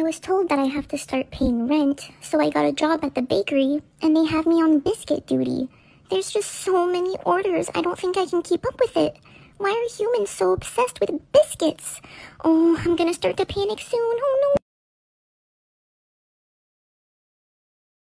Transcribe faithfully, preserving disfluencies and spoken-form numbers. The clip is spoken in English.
was told that I have to start paying rent, so I got a job at the bakery, and they have me on biscuit duty. There's just so many orders, I don't think I can keep up with it. Why are humans so obsessed with biscuits? Oh, I'm gonna start to panic soon, oh no.